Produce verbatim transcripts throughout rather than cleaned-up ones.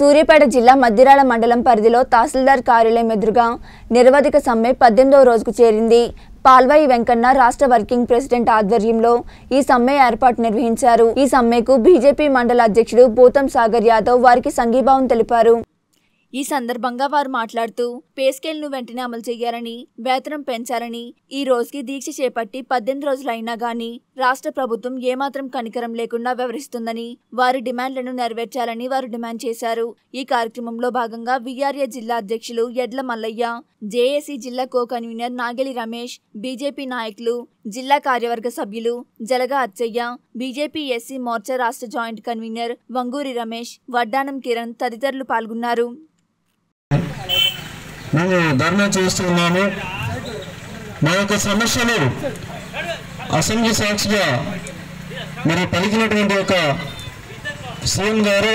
సూర్యాపేట జిల్లా మద్దిరాల మండలం పరిధిలో తహసీల్దార్ కార్యాలయం ఎదురుగా నిరవధిక సమ్మె పద్దెనిమిదవ రోజుకు చేరింది. పాల్వాయి వెంకన్న రాష్ట్ర వర్కింగ్ ప్రెసిడెంట్ ఆధ్వర్యంలో ఈ సమ్మె ఏర్పాటు నిర్వహించారు. ఈ సమ్మెకు బీజేపీ మండల అధ్యక్షుడు భూతం సాగర్ యాదవ్ వారికి సంఘీభావం తెలిపారు. ఈ సందర్భంగా వారు మాట్లాడుతూ పే స్కేల్ ను వెంటనే అమలు చేయాలని, వేతనం పెంచాలని, ఈ రోజుకి దీక్ష చేపట్టి పద్దెనిమిది రోజులైనా గానీ రాష్ట్ర ప్రభుత్వం ఏమాత్రం కనికరం లేకుండా వ్యవహరిస్తుందని, వారి డిమాండ్లను నెరవేర్చాలని వారు డిమాండ్ చేశారు. ఈ కార్యక్రమంలో భాగంగా వీఆర్ఏ జిల్లా అధ్యక్షులు ఎడ్ల మల్లయ్య, జేఏసీ జిల్లా co convener Nageli Ramesh, BJP నాయకులు, జిల్లా కార్యవర్గ సభ్యులు జలగా అచ్చయ్య, బీజేపీ ఎస్సీ మోర్చా రాష్ట్ర జాయింట్ కన్వీనర్ వంగూరి రమేష్, వడ్డానం కిరణ్ తదితరులు పాల్గొన్నారు. మేము ధర్నా చేస్తున్నాము. మా యొక్క సమస్యలు అసెంబ్లీ సాక్షిగా మరి పలికినటువంటి ఒక సీఎం గారు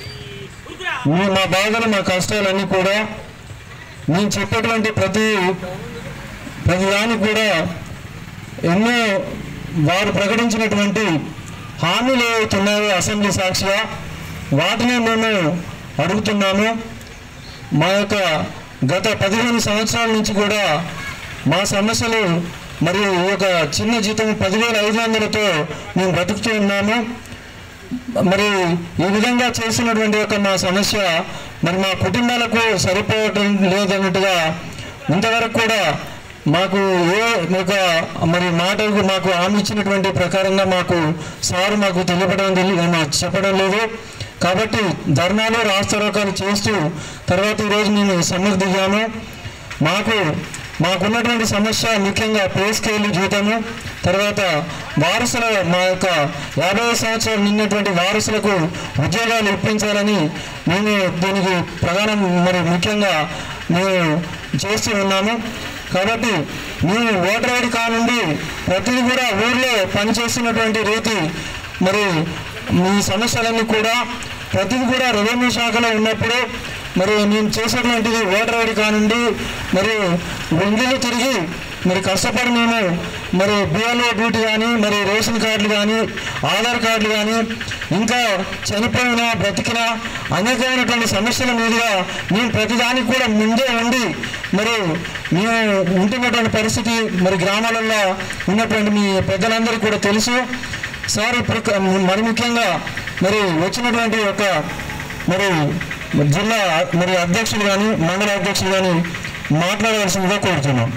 మా బాధలు మా కష్టాలన్నీ కూడా నేను చెప్పేటువంటి ప్రతి ప్రతి దానికి కూడా ఎన్నో వారు ప్రకటించినటువంటి హామీలు ఏవైతున్నాయో అసెంబ్లీ సాక్షిగా వాటిని మేము అడుగుతున్నాము. మా యొక్క గత పదిహేను సంవత్సరాల నుంచి కూడా మా సమస్యలు మరి ఒక చిన్న జీతం పదివేల ఐదు వందలతో మేము బతుకుతూ ఉన్నాము. మరి ఈ విధంగా చేసినటువంటి ఒక మా సమస్య మరి మా కుటుంబాలకు సరిపోవటం లేదన్నట్టుగా ఇంతవరకు కూడా మాకు ఏ ఒక మరి మాటకు మాకు హామీ ఇచ్చినటువంటి ప్రకారంగా మాకు సారు మాకు తెలియపడం తెలియదు చెప్పడం లేదు. కాబట్టి ధర్నాలు రాస్తారోకాలు చేస్తూ తర్వాత ఈరోజు మేము సమ్మెకు దిగాము. మాకు మాకున్నటువంటి సమస్య ముఖ్యంగా పే స్కేలు జీతము, తర్వాత వారసుల మా యొక్క యాభై సంవత్సరాలు నిన్నటువంటి వారసులకు ఉద్యోగాలు ఇప్పించాలని మేము దీనికి ప్రధానం మరి ముఖ్యంగా మేము చేస్తూ ఉన్నాము. కాబట్టి మేము ఓటర్ ఐడి కానుండి ప్రతిదీ కూడా ఊళ్ళో పనిచేస్తున్నటువంటి రీతి మరి మీ సమస్యలన్నీ కూడా ప్రతిదీ కూడా రెవెన్యూ శాఖలో ఉన్నప్పుడు మరి మేము చేసేటువంటిది ఓటర్ ఐడి కానుండి మరి ఒంగిలు తిరిగి మరి కష్టపడి మేము మరి బిఎల్ఓ డ్యూటీ కానీ మరి రేషన్ కార్డులు కానీ ఆధార్ కార్డులు కానీ ఇంకా చనిపోయిన బ్రతికిన అనేకమైనటువంటి సమస్యల మీదుగా మేము ప్రతిదానికి కూడా ముందే ఉండి మరి మేము ఉంటున్నటువంటి పరిస్థితి మరి గ్రామాలలో ఉన్నటువంటి మీ పెద్దలందరికీ కూడా తెలుసు. సార్ ఇప్పుడు మరి ముఖ్యంగా మరి వచ్చినటువంటి ఒక మరి జిల్లా మరి అధ్యక్షులు కానీ మండల అధ్యక్షులు కానీ మాట్లాడవలసిందిగా కోరుతున్నాం.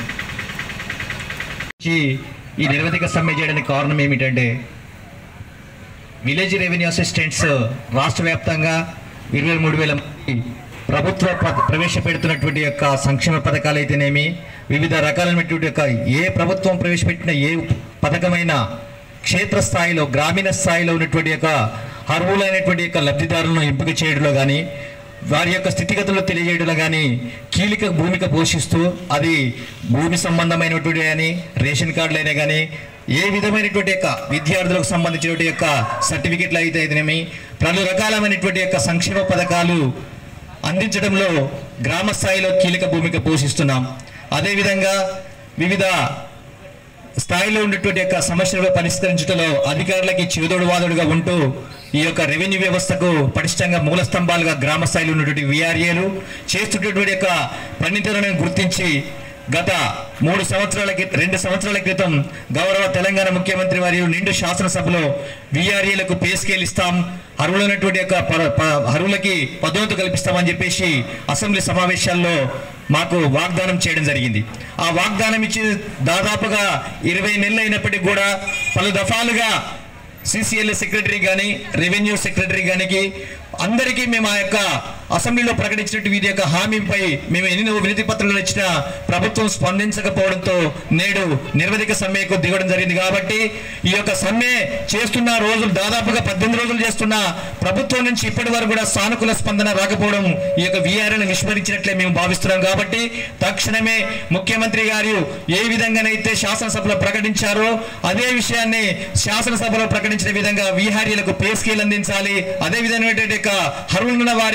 ఈ నిరవధిక సమ్మె చేయడానికి కారణం ఏమిటంటే విలేజ్ రెవెన్యూ అసిస్టెంట్స్ రాష్ట్ర వ్యాప్తంగా ఇరవై మూడు వేల మంది ప్రభుత్వ ప్రవేశపెడుతున్నటువంటి యొక్క సంక్షేమ పథకాలు అయితేనేమి వివిధ రకాలైనటువంటి యొక్క ఏ ప్రభుత్వం ప్రవేశపెట్టిన ఏ పథకమైనా క్షేత్రస్థాయిలో గ్రామీణ స్థాయిలో ఉన్నటువంటి యొక్క అర్హులైనటువంటి యొక్క లబ్ధిదారులను ఎంపిక చేయడంలో కానీ వారి యొక్క స్థితిగతులు తెలియజేయడంలో కానీ కీలక భూమిక పోషిస్తూ అది భూమి సంబంధమైనటువంటి కానీ రేషన్ కార్డులైనా కానీ ఏ విధమైనటువంటి యొక్క విద్యార్థులకు సంబంధించినటువంటి యొక్క సర్టిఫికెట్లు అయితే అయితేనేమి పలు రకాలైనటువంటి యొక్క సంక్షేమ పథకాలు అందించడంలో గ్రామ స్థాయిలో కీలక భూమిక పోషిస్తున్నాం. అదేవిధంగా వివిధ స్థాయిలో ఉన్నటువంటి యొక్క సమస్యలను పరిష్కరించడంలో అధికారులకి చేదోడు వాదోడుగా ఉంటూ ఈ యొక్క రెవెన్యూ వ్యవస్థకు పటిష్టంగా మూల స్తంభాలుగా గ్రామ స్థాయిలో ఉన్నటువంటి వీఆర్ఏలు చేస్తున్నటువంటి యొక్క పనితీరులను గుర్తించి గత మూడు సంవత్సరాల రెండు సంవత్సరాల క్రితం గౌరవ తెలంగాణ ముఖ్యమంత్రి మరియు నిండు శాసనసభలో వీఆర్ఏలకు పే స్కేల్ ఇస్తాం, అర్హులైనటువంటి యొక్క అర్హులకి పదోన్నతి కల్పిస్తామని చెప్పేసి అసెంబ్లీ సమావేశాల్లో మాకు వాగ్దానం చేయడం జరిగింది. ఆ వాగ్దానం ఇచ్చి దాదాపుగా ఇరవై నెలలు అయినప్పటికీ కూడా పలు దఫాలుగా సిసిఎల్ సెక్రటరీ కానీ రెవెన్యూ సెక్రటరీ కానీ అందరికీ మేము ఆ యొక్క అసెంబ్లీలో ప్రకటించినట్టు వీరి యొక్క హామీపై మేము ఎన్నో వినతి పత్రాలు ఇచ్చినా ప్రభుత్వం స్పందించకపోవడంతో నేడు నిరవధిక సమ్మెకు దిగడం జరిగింది. కాబట్టి ఈ యొక్క సమ్మె చేస్తున్న రోజులు దాదాపుగా పద్దెనిమిది రోజులు చేస్తున్న ప్రభుత్వం నుంచి ఇప్పటి వరకు కూడా సానుకూల స్పందన రాకపోవడం ఈ యొక్క వీఆర్ఏను విస్మరించినట్లే మేము భావిస్తున్నాం. కాబట్టి తక్షణమే ముఖ్యమంత్రి గారు ఏ విధంగానైతే శాసనసభలో ప్రకటించారో అదే విషయాన్ని శాసనసభలో ప్రకటించిన విధంగా వీఆర్ఏలకు పే స్కేల్ అందించాలి. అదే విధంగా అర్హులున్న వారికి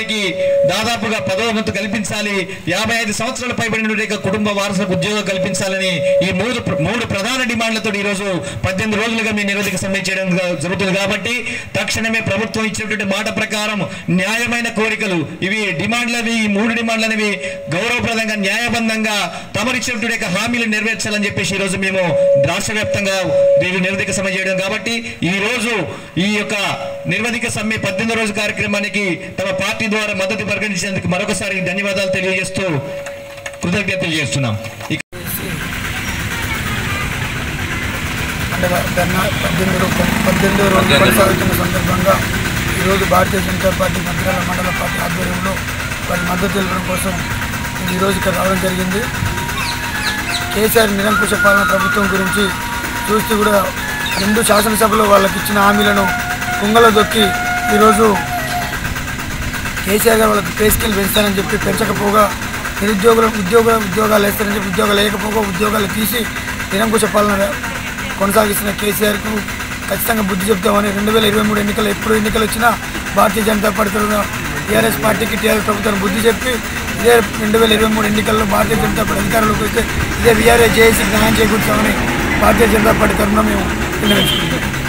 దాదాపుగా పదవ వంతు కల్పించాలి, యాభై ఐదు సంవత్సరాల పైబడిన కుటుంబ వారసులకు ఉద్యోగం కల్పించాలని ఈ మూడు మూడు ప్రధాన డిమాండ్లతో ఈరోజు పద్దెనిమిది రోజులుగా మీ నిరోధక సమ్మె చేయడం జరుగుతుంది. కాబట్టి తక్షణమే ప్రభుత్వం ఇచ్చినటువంటి మాట ప్రకారం న్యాయమైన కోరికలు ఇవి డిమాండ్లవి, ఈ మూడు డిమాండ్లు అనేవి గౌరవప్రదంగా న్యాయబద్ధంగా తమరిచ్చినటువంటి హామీలు నెరవేర్చాలని చెప్పేసి ఈరోజు మేము రాష్ట్ర వ్యాప్తంగా వీరు నిరోధక సమ్మె చేయడం. కాబట్టి ఈ రోజు ఈ యొక్క నిరోధక సమ్మె పద్దెనిమిది రోజు కార్యక్రమానికి తమ పార్టీ ద్వారా మద్దతు ప్రకటించినందుకు మరొకసారి ధన్యవాదాలు తెలియజేస్తూ కృతజ్ఞతలు తెలియజేస్తున్నాం. పద్దెనిమిది పద్దెనిమిదో రోజు కొనసాగుతున్న సందర్భంగా ఈరోజు భారతీయ జనతా పార్టీ మంత్రాల మండల పార్టీ ఆధ్వర్యంలో వారి మద్దతు తెలపడం కోసం ఈరోజు ఇక్కడ రావడం జరిగింది. కేసీఆర్ నిరంకుశ పాలన ప్రభుత్వం గురించి చూస్తూ కూడా రెండు శాసనసభలో వాళ్ళకి ఇచ్చిన హామీలను కుంగలో దొక్కి ఈరోజు కేసీఆర్ గారు వాళ్ళకి పే స్కేల్ పెంచుతానని చెప్పి పెంచకపోగా, నిరుద్యోగులు ఉద్యోగ ఉద్యోగాలు వేస్తారని చెప్పి ఉద్యోగాలు వేయకపోగా ఉద్యోగాలు తీసి నిరంకుశ పాలన కొనసాగిస్తున్న కేసీఆర్కు ఖచ్చితంగా బుద్ధి చెప్తామని రెండు వేల ఇరవై మూడు ఎన్నికలు ఎప్పుడు ఎన్నికలు వచ్చినా భారతీయ జనతా పార్టీ తరఫున టీఆర్ఎస్ పార్టీకి టీఆర్ఎస్ ప్రభుత్వాన్ని బుద్ధి చెప్పి ఇదే రెండు వేల ఇరవై మూడు ఎన్నికల్లో భారతీయ జనతా పార్టీ అధికారంలోకి వస్తే ఇదే వీఆర్ఏ జేఏసీకి న్యాయం చేకూర్చామని భారతీయ జనతా పార్టీ తరఫున మేము నిర్ణయించుకుంటాం.